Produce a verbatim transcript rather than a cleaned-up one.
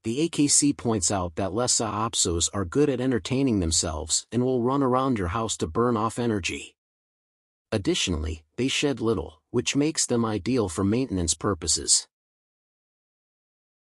The A K C points out that Lhasa Apsos are good at entertaining themselves and will run around your house to burn off energy. Additionally, they shed little, which makes them ideal for maintenance purposes.